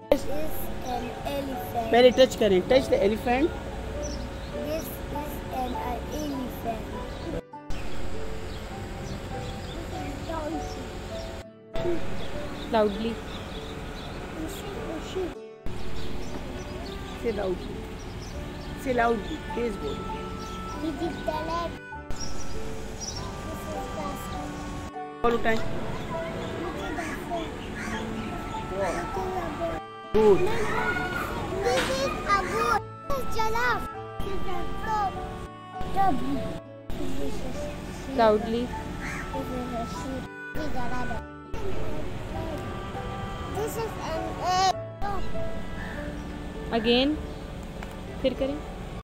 This is an elephant. पहले touch करें. Touch the elephant. This is an elephant. Loudly. This is a sheep. Say loudly. Say loudly. Please go. This is the leg. This is the sun. All the time. This Good. is a goat. This is giraffe. This is a dog. This is a sheep. Loudly. This is a sheep. This is a rabbit. This is an egg. Again. फिर करें.